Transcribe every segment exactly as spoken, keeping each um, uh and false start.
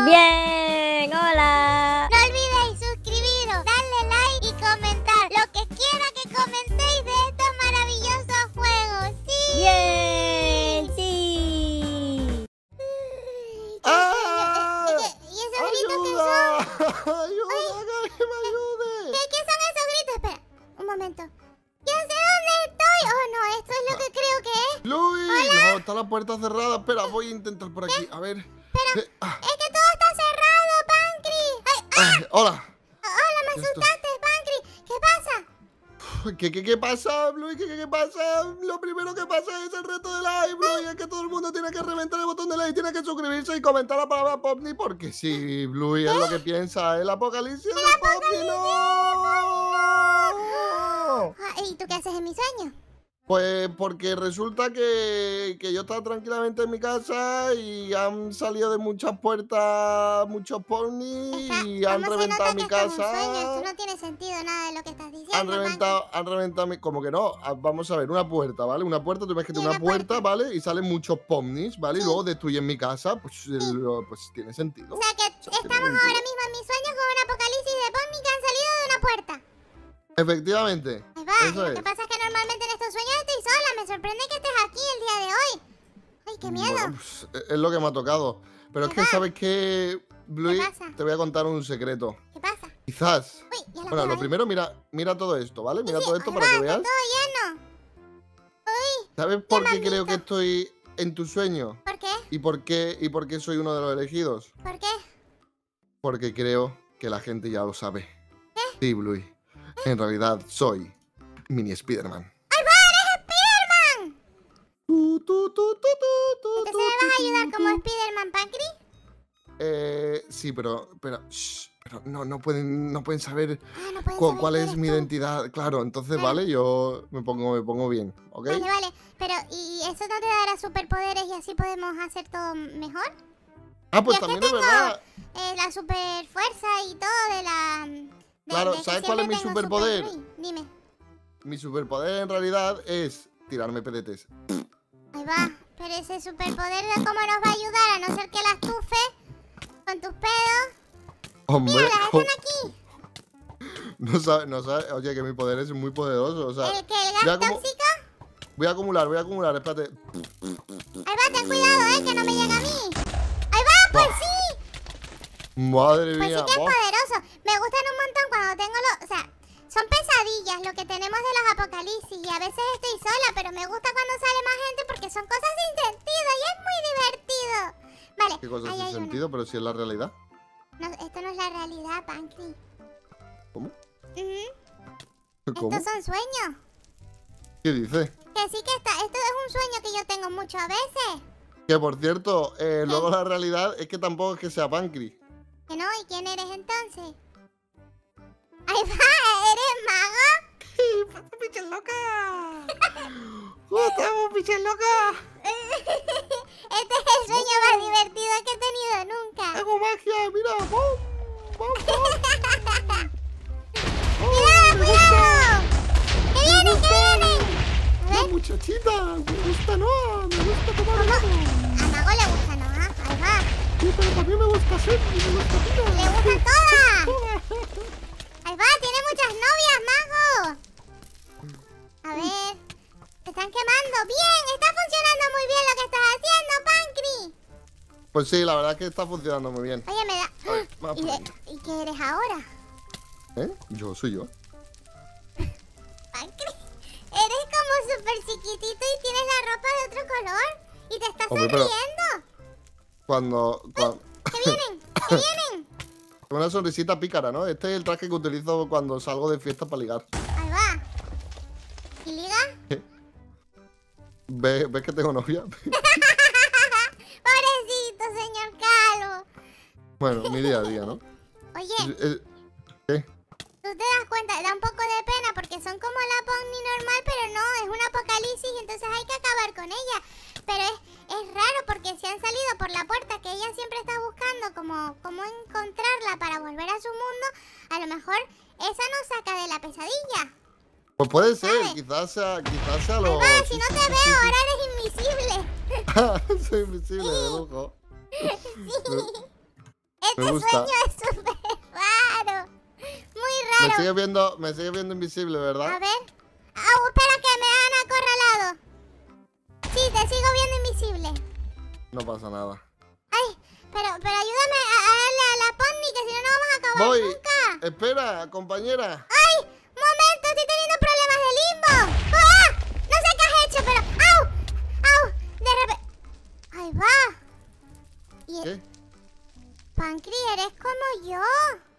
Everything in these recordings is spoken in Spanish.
Bien, hola. No olvidéis suscribiros, darle like y comentar lo que quiera que comentéis de estos maravillosos juegos. ¡Sí! Bien, sí. ¡Ah! ¿Y esos gritos qué son? ¡Ayuda! ¡Que me ayude! ¿Qué, ¿Qué son esos gritos? Espera, un momento. ¡Yo sé dónde estoy! ¡Oh, no! Esto es lo que creo que es. ¡Luis! No, está la puerta cerrada. Espera, voy a intentar por aquí. A ver. Pero Eh, ah, es que todo está cerrado, Pancri. ¡Ay! ¡Ah! ay, hola. ¡Hola, me Esto- asustaste, Pancri! ¿Qué pasa? ¿Qué, qué, qué pasa, Luis? ¿Qué, qué, qué pasa? Lo primero que pasa es el reto de like, Luis. Es que todo el mundo tiene que reventar el botón de like, tiene que suscribirse y comentar la palabra Popni. Porque sí, Luis es lo que piensa. El apocalipsis de Popni, no. Ah, ¿y tú qué haces en mi sueño? Pues porque resulta que, que yo estaba tranquilamente en mi casa y han salido de muchas puertas muchos Popni Está- y han ¿cómo se reventado nota mi que esto es un sueño? casa. Esto no tiene sentido nada de lo que estás diciendo, Han Pancri. reventado, han reventado mi... Como que no, ah, vamos a ver, una puerta, ¿vale? Una puerta, tú ves que Sí, tiene una una puerta, puerta. ¿vale? Y salen muchos pomnis, ¿vale? Y Sí. luego destruyen mi casa, pues, el- pues tiene sentido. O sea que sea, tiene estamos sentido. ahora mismo en mis sueños con un apocalipsis de Pomni que han salido de una puerta. Efectivamente, Ahí va, eso lo es. que pasa es que normalmente en estos sueños estoy sola. Me sorprende que estés aquí el día de hoy. Ay, qué miedo. Bueno, pues, es es lo que me ha tocado. Pero es Ahí que, va. ¿sabes qué, Bluey? pasa? Te voy a contar un secreto. ¿Qué pasa? Quizás... Uy, ya lo Bueno, veo lo ahí. primero, mira, mira todo esto, ¿vale? Mira Sí, todo esto ahí para va, que está veas. todo lleno. Uy, ¿Sabes por me qué han creo que visto. estoy en tu sueño? ¿por qué? ¿Y por qué, y por qué soy uno de los elegidos? ¿Por qué? Porque creo que la gente ya lo sabe. Sí, Bluey. En realidad soy Mini Spider-Man. ¡Ay, va! ¡Eres Spider-Man! Tu, tu, tu, tu, tu, tu, ¿Entonces tu, me vas a tu, ayudar tu. como Spider-Man, Pancri? Eh, sí, pero, pero, shh, pero no, no pueden, no pueden saber Ah, no puedes cu- saber cuál que es eres mi tú. identidad. Claro, entonces, Claro. vale, yo me pongo, me pongo bien, ¿ok? Vale, vale. Pero, ¿y eso no te dará superpoderes y así podemos hacer todo mejor? Ah, pues Yo es que también es tengo verdad. eh, la super fuerza y todo de la... de- Claro, de que ¿sabes cuál es siempre mi tengo superpoder? super Bluey. Dime. Mi superpoder en realidad es tirarme pedetes. Ahí va. Pero ese superpoder, ¿de ¿cómo nos va a ayudar? A no ser que las tufes con tus pedos. Hombre, Mira, están aquí. no sabes, no sabes. Oye, que mi poder es muy poderoso. O sea, El que el ya gas como- tóxico. voy a acumular, voy a acumular, espérate. Ahí va, ten cuidado, eh, que no me llega a mí. Ahí va, pues sí. Madre Pues sí mía, que es vos. poderoso. Me gustan un montón cuando tengo los... O sea, son pesadillas lo que tenemos de los apocalipsis. Y a veces estoy sola, pero me gusta cuando sale más gente porque son cosas sin sentido y es muy divertido. Vale, ¿Qué cosas ahí sin hay uno. sentido? Pero si es la realidad. No, esto no es la realidad, Pancri. ¿Cómo? Ujú. ¿Cómo? Estos son sueños. ¿Qué dice? Que sí que está... Esto es un sueño que yo tengo muchas veces. Que por cierto, eh, luego la realidad es que tampoco es que sea Pancri. Que no, ¿y quién eres entonces? Ahí va, ¿eres mago? ¡Picha loca! ¿Cómo estamos, picha loca? Este es el sueño más divertido que he tenido nunca. ¡Hago magia! ¡Mira! ¡Bum! ¡Bum, bum! ¡Cuidado, cuidado! ¡Que vienen, que vienen! A ¡La ver, muchachita! ¡Me gusta Noah! ¡Me gusta tomar ¿cómo? helado! A Mago le gusta, ¿no? Ahí va. Sí, pero también me gusta Sergi, me gusta Tira. ¡Le gustan todas! Ahí va, tiene muchas novias, Mago. A ver, se están quemando. ¡Bien! Está funcionando muy bien lo que estás haciendo, Pancri. Pues sí, la verdad es que está funcionando muy bien. Oye, me da... Ay, va ¿Y, por de- ahí. ¿Y qué eres ahora? ¿Eh? Yo soy yo. Pancri, eres como súper chiquitito y tienes la ropa de otro color. Y te estás Hombre, pero- sonriendo. Cuando... cuando... ¡Que vienen! ¡Que vienen! Una sonrisita pícara, ¿no? Este es el traje que utilizo cuando salgo de fiesta para ligar. Ahí va. ¿Y liga? ¿Ves, ¿Ves que tengo novia? Pobrecito, señor Calvo. Bueno, mi día a día, ¿no? Oye, Eh, ¿Qué? tú te das cuenta, da un poco de pena porque son como la Pomni normal, pero no, es un apocalipsis y entonces hay que acabar con ella. Pero es, es raro porque si han salido por la puerta que ella siempre está buscando como, como encontrarla para volver a su mundo, a lo mejor esa nos saca de la pesadilla. Pues puede ser, ¿Sabes? quizás sea, quizás sea Ahí lo... va, si no te veo, ahora eres invisible. Soy invisible de lujo. Me gusta. sueño es súper raro. Muy Me raro. sigue viendo, me sigue viendo invisible, A ¿verdad? ver. Au, espera que me han acorralado. Sí, te sigo viendo invisible. No pasa nada. Ay, pero, pero ayúdame a, a darle a la pony, que si no, no vamos a acabar Voy. nunca. Espera, compañera. ¡Ay! ¡Momento! ¡Estoy teniendo problemas de limbo! ¡Ah! No sé qué has hecho, pero... ¡Au! ¡Au! De repente... ¡Ahí va! Y... ¿Qué? Pancri, eres como yo.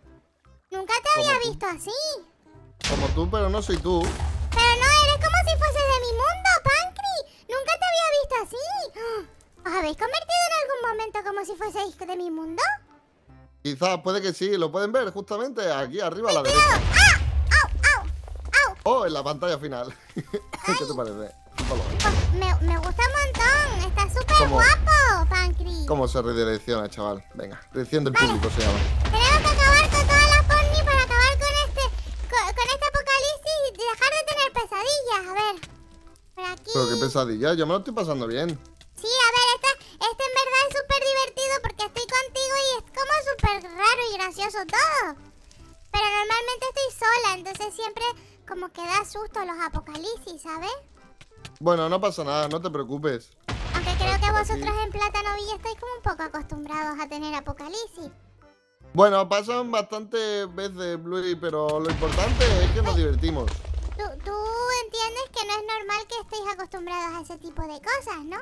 Nunca te Como había tú. visto así. Como tú, pero no soy tú. Pero no, eres como si fueses de mi mundo, Pancri. Nunca te había visto así. ¿Os habéis convertido en algún momento como si fueseis de mi mundo? Quizás, puede que sí. Lo pueden ver justamente aquí arriba a la ¡Cuidado! derecha. ¡Ah! ¡Au! ¡Au! ¡Au! Oh, en la pantalla final. ¿Qué te parece? Chúpalo. Pues me, me gusta un montón. Está súper ¿Cómo? guapo, Pancri. ¿Cómo se redirecciona, chaval? Venga, dirección del Vale. público se llama. Tenemos que acabar con todas las pony para acabar con este con, con este apocalipsis y dejar de tener pesadillas. A ver, por aquí. Pero qué pesadilla, yo me lo estoy pasando bien. Sí, a ver, este, este en verdad es súper divertido porque estoy contigo y es como súper raro y gracioso todo. Pero normalmente estoy sola, entonces siempre como que da susto los apocalipsis, ¿sabes? Bueno, no pasa nada, no te preocupes. Aunque creo que por aquí. vosotros en Plátano Villa estáis como un poco acostumbrados a tener apocalipsis. Bueno, pasan bastantes veces, Bluey, pero lo importante es que nos divertimos. Tú, tú entiendes que no es normal que estéis acostumbrados a ese tipo de cosas, ¿no?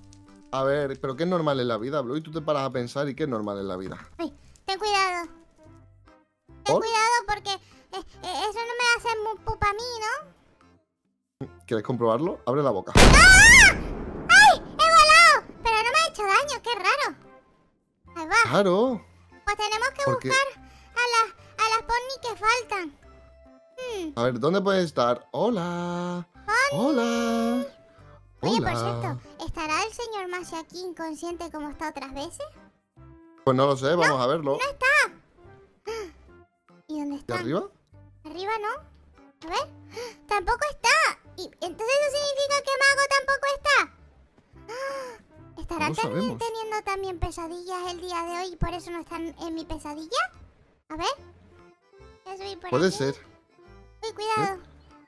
A ver, ¿pero qué es normal en la vida, Bluey? Tú te paras a pensar y qué es normal en la vida. Ay, ten cuidado. Ten ¿Por? cuidado porque eh, eh, eso no me hace muy pupa a mí, ¿no? ¿Quieres comprobarlo? Abre la boca. ¡Ah! ¡Ay! ¡He volado! Pero no me ha hecho daño, qué raro. Ahí va. Claro. Pues tenemos que ¿Por qué? buscar a las, a las pony que faltan. Hmm. A ver, ¿dónde puede estar? Hola. Hola. Oye, Hola. por cierto, ¿estará el señor Masi aquí inconsciente como está otras veces? Pues no lo sé, vamos a verlo. ¡No está! ¿Y dónde ¿De está? arriba? Arriba no. A ver. Tampoco está. Y entonces eso significa que Mago tampoco está. ¡Ah! ¿Estará No lo ten- sabemos. teniendo también pesadillas el día de hoy y por eso no están en mi pesadilla? A ver. Voy a subir por Puede aquí. ser. Uy, cuidado.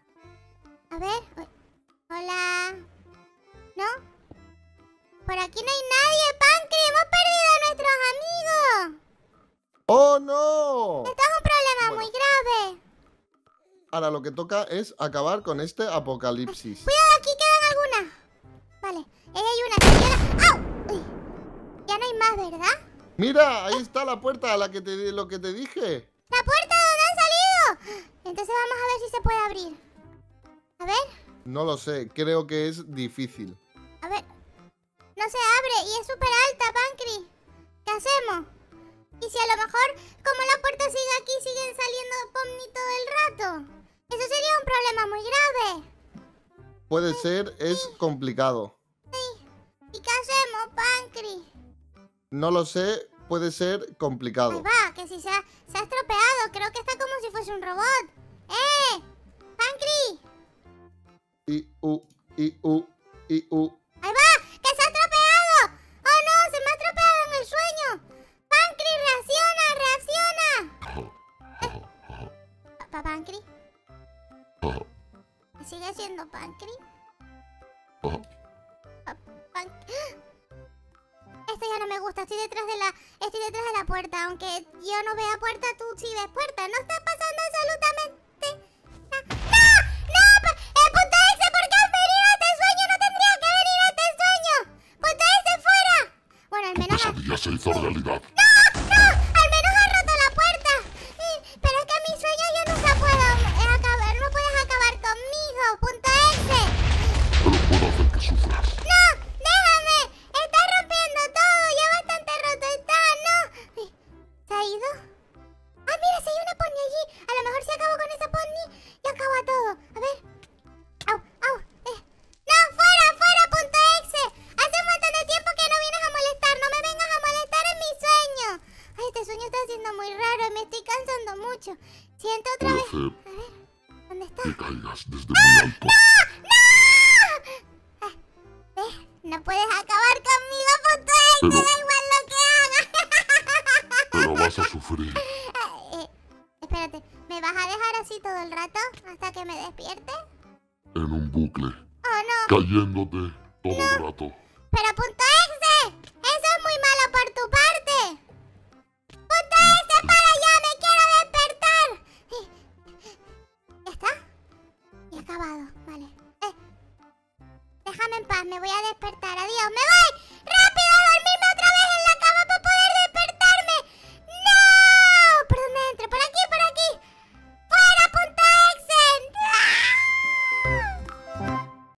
A ver. Uy. Hola. ¿No? Por aquí no hay nadie, Pancri. Hemos perdido a nuestros amigos. ¡Oh, no! Esto es un problema Bueno. muy grave. Ahora lo que toca es acabar con este apocalipsis. Cuidado, aquí quedan algunas. Vale, ahí hay una señora. ¡Au! Uy. Ya no hay más, ¿verdad? Mira, ahí está la puerta a la que te di- lo que te dije. ¡La puerta! ¿Dónde han salido? Entonces vamos a ver si se puede abrir. A ver, No lo sé, creo que es difícil. a ver. No se abre y es súper alta, Pancri. ¿Qué hacemos? Y si a lo mejor, como la puerta sigue aquí, siguen saliendo Pomni todo el rato. Eso sería un problema muy grave. Puede ser, es complicado. ¿Y qué hacemos, Pancri? No lo sé, puede ser Ahí complicado. va, que si se ha, se ha estropeado. Creo que está como si fuese un robot. ¡Eh! ¡Pancri! I, u, i, u, i, u. ¡Ahí va! ¡Que se ha estropeado! ¡Oh no! ¡Se me ha estropeado en el sueño! ¡Pancri, reacciona! ¡Reacciona! ¿Papá Pancri? ¿Sigue siendo Pancri? Pa- Pan- Esto ya no me gusta. Estoy detrás de la estoy detrás de la puerta. Aunque yo no vea puerta, tú sí ves puerta. No está pasando absolutamente nada. ¡No! ¡No! pa- ¡Eh, punto exe! ¿Por qué has venido a este sueño? ¡No tendría que venir a este sueño! ¡Punto exe, fuera! Bueno, al menos... ha- Pesadilla se hizo realidad. ¡No! ¡No! ¡Al menos ha roto la puerta! Eh, Pero es que en mis sueños yo nunca puedo eh, acabar. No puedes acabar conmigo. Punto exe. Pero puedo hacer que sufras. ¡No! ¡Déjame! ¡Estás rompiendo todo! ¡Ya bastante roto está! ¡No! Ay, ¿se ha ido? ¡Ah, mira! Si hay una pony allí. A lo mejor si acabo con esa pony y acaba todo. A ver. ¡Au! ¡Au! Eh. ¡No! ¡Fuera! ¡Fuera! ¡Punto exe! Hace un montón de tiempo que no vienes a molestar. ¡No me vengas a molestar en mi sueño! Ay, este sueño está siendo muy raro y me estoy cansando mucho. Siento otra Puedo vez. hacer A ver. ¿Dónde está? que caigas desde muy alto. ¿Ves? No puedes acabar conmigo, punto exe. Pero- Da igual lo que hagas. Pero así todo el rato hasta que me despierte? En un bucle, Oh, no. cayéndote todo el rato. Pero punto exe, eso es muy malo por tu parte. Punto exe para allá, me quiero despertar. ¿Ya está? Y acabado, vale. Eh, déjame en paz, me voy a despertar. Adiós, me voy.